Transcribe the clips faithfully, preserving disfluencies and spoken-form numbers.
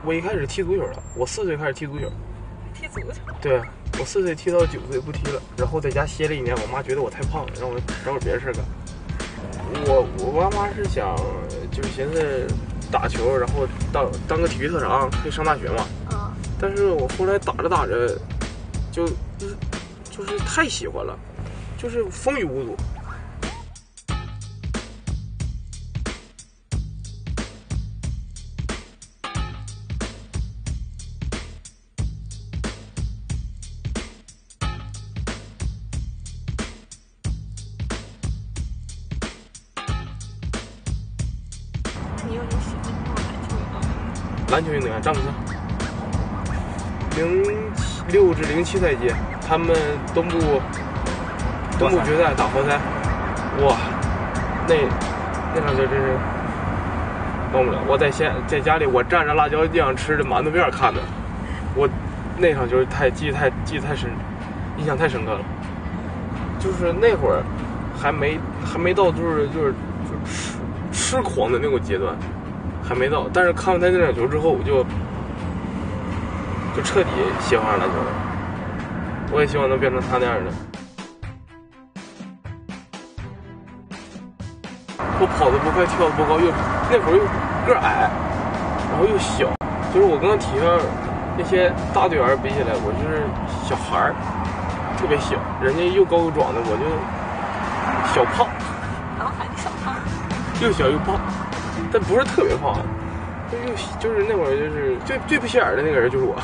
我一开始踢足球了，我四岁开始踢足球。 踢足球？ 对，我四岁踢到九岁不踢了，然后在家歇了一年。我妈觉得我太胖了，让我找点别的事干。我我妈妈是想就是寻思打球，然后当当个体育特长，可以上大学嘛。 啊。 但是我后来打着打着，就就是就是太喜欢了，就是风雨无阻。 你有你喜欢的篮球运动员？ 篮球运动员詹姆斯。零六至零七赛季，他们东部东部决赛打活塞，哇，那那场球真是忘不了。我在先在家里，我蘸着辣椒酱吃着馒头面看的，我那场球太记忆太记忆太深，印象太深刻了。就是那会儿还没还没到就是就是就是痴痴狂的那个阶段，还没到。但是看完他那场球之后，我就。就彻底喜欢上篮球了，我也希望能变成他那样的。我跑得不快，跳得不高，又那会儿又个矮，然后又小，就是我跟体上那些大队员比起来，我就是小孩儿，特别小，人家又高又壮的，我就小胖。 然后还小胖， 又小又胖，但不是特别胖，就又就是那会儿就是最最不起眼的那个人就是我。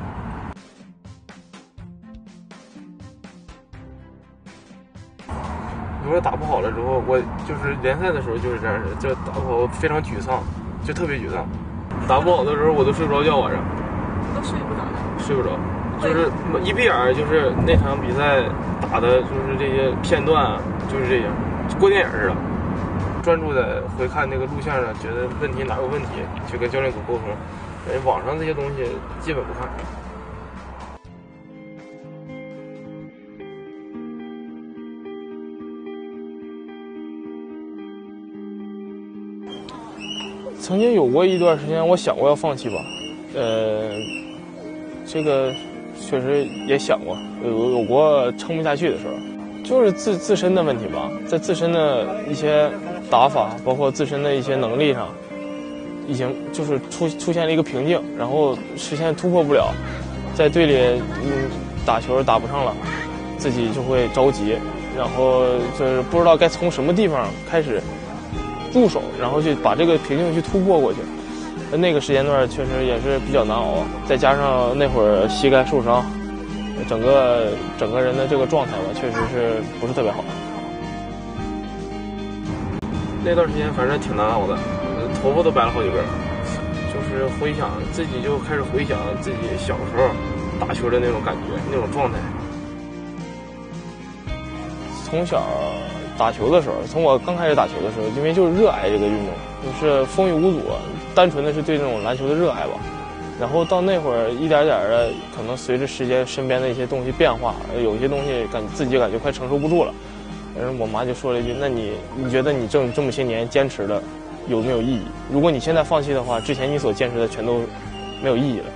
如果打不好了之后，我就是联赛的时候就是这样的，就打不好非常沮丧，就特别沮丧。打不好的时候我都睡不着觉，晚上都睡不着觉， 睡不着，就是一闭眼就是那场比赛打的，就是这些片段，就是这样，过电影似的，专注在回看那个录像上，觉得问题哪有问题，去跟教练组沟通。哎，网上这些东西基本不看。曾经有过一段时间，我想过要放弃吧，呃，这个确实也想过，有有过撑不下去的时候，就是自自身的问题吧，在自身的一些打法，包括自身的一些能力上，已经就是出出现了一个瓶颈，然后实现突破不了，在队里嗯打球打不上了，自己就会着急，然后就是不知道该从什么地方开始入手，然后去把这个瓶颈去突破过去。那个时间段确实也是比较难熬，再加上那会儿膝盖受伤，整个整个人的这个状态吧，确实是不是特别好。那段时间反正挺难熬的，头发都白了好几根。就是回想自己，就开始回想自己小时候打球的那种感觉，那种状态。从小打球的时候，从我刚开始打球的时候，因为就是热爱这个运动，就是风雨无阻，单纯的是对这种篮球的热爱吧。然后到那会儿一点点的，可能随着时间身边的一些东西变化，有些东西感自己感觉快承受不住了。然后我妈就说了一句：“那你你觉得你这这么些年坚持的有没有意义？如果你现在放弃的话，之前你所坚持的全都没有意义了。”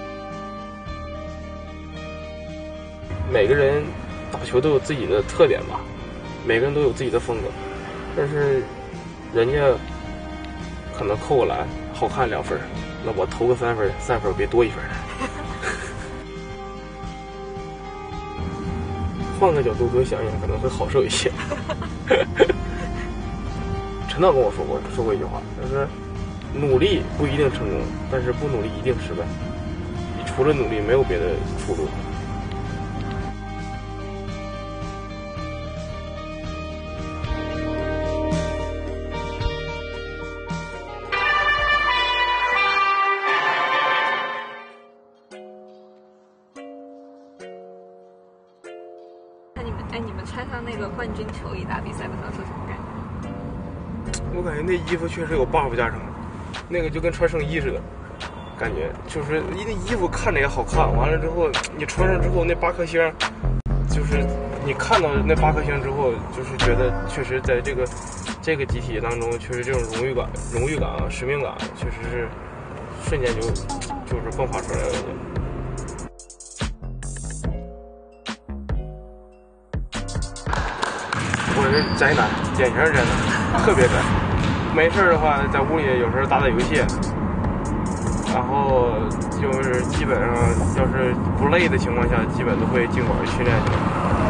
每个人打球都有自己的特点吧。每个人都有自己的风格，但是人家可能扣个篮好看两分，那我投个三分，三分别多一分。换个角度多想想，可能会好受一些。陈导跟我说过说过一句话，就是努力不一定成功，但是不努力一定失败。你除了努力，没有别的出路。 哎，你们穿上那个冠军球衣打比赛的时候是什么感觉？ 我感觉那衣服确实有 buff 加成，那个就跟穿圣衣似的，感觉就是那衣服看着也好看。完了之后，你穿上之后那八颗星，就是你看到那八颗星之后，就是觉得确实在这个这个集体当中，确实这种荣誉感、荣誉感啊、使命感，确实是瞬间就就是迸发出来的。我是宅男，典型宅男，特别宅。没事的话，在屋里有时候打打游戏，然后就是基本上要是不累的情况下，基本都会进馆训练去。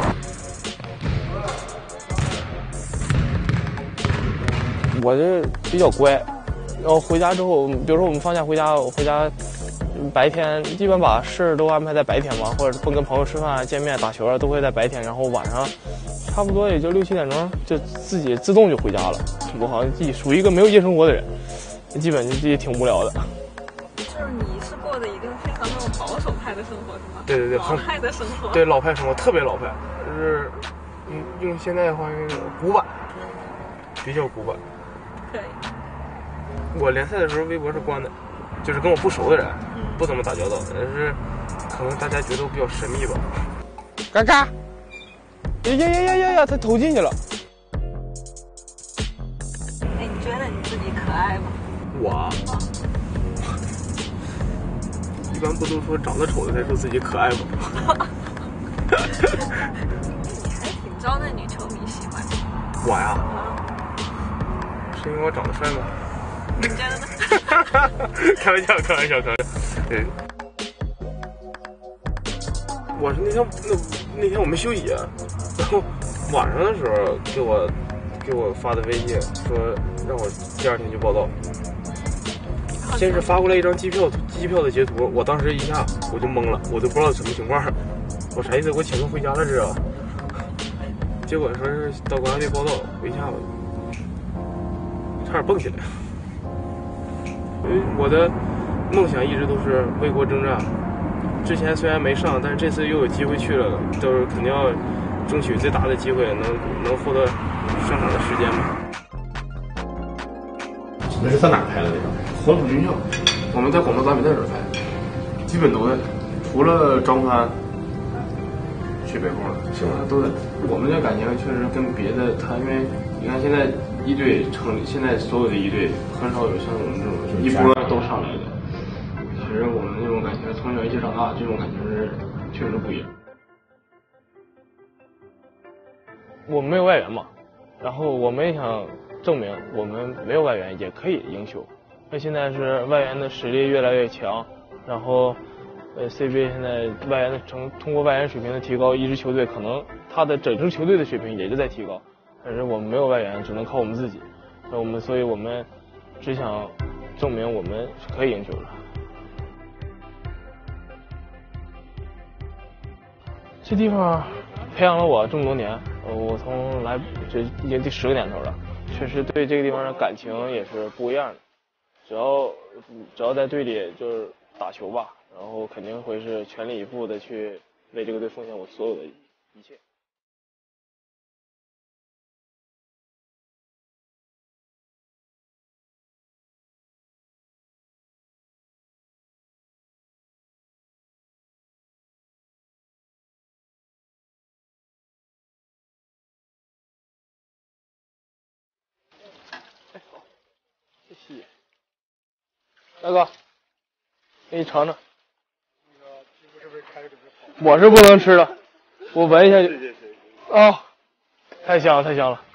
我这比较乖，然后回家之后，比如说我们放假回家，我回家白天基本把事儿都安排在白天嘛，或者不跟朋友吃饭、见面、打球啊，都会在白天，然后晚上差不多也就六七点钟就自己自动就回家了。我好像自己属于一个没有夜生活的人，基本就自己挺无聊的。 就是你是过的一个非常那种保守派的生活是吗？ 对对对， 老派的生活。 对，老派生活特别老派，就是嗯，用现在的话用古板，比较古板。 可以。 我联赛的时候微博是关的，就是跟我不熟的人，嗯、不怎么打交道，但是可能大家觉得我比较神秘吧。嘎嘎！呀呀呀呀呀呀！他投进去了。 哎，你觉得你自己可爱吗？ 我。一般不都说长得丑的才说自己可爱吗？ 你还挺招那女球迷喜欢的。 我呀？是因为我长得帅吗？ 你觉得呢？ 开玩笑，开玩笑，开玩笑。对。我是那天那那天我们休息，然后晚上的时候给我给我发的微信说让我第二天去报道。先是发过来一张机票机票的截图，我当时一下我就懵了，我都不知道什么情况。我啥意思？我请他回家了这啊？结果说是到国家队报道，我一下差点蹦起来。因为我的梦想一直都是为国征战。之前虽然没上，但是这次又有机会去了，都是肯定要争取最大的机会，能能获得上场的时间嘛。 那是在哪拍的那个？ 黄埔军校，我们在广州打比赛时候拍，基本都在，除了张帆去北控了，其他都在。我们的感情确实跟别的他，因为你看现在一队成立，现在所有的一队很少有像我们这种一波都上来的。其实我们那种感情，从小一起长大，这种感情是确实不一样。我们没有外援嘛，然后我们也想证明我们没有外援也可以赢球。那现在是外援的实力越来越强，然后呃 C B A 现在外援的成通过外援水平的提高，一支球队可能他的整支球队的水平也就在提高，但是我们没有外援，只能靠我们自己。那我们所以我们只想证明我们是可以赢球的。这地方培养了我这么多年，呃，我从来这已经第十个年头了，确实对这个地方的感情也是不一样的。只要只要在队里就是打球吧，然后肯定会是全力以赴的去为这个队奉献我所有的一切。哎，好，谢谢。大哥，给你尝尝。我是不能吃的，我闻一下就。哦，太香了，太香了。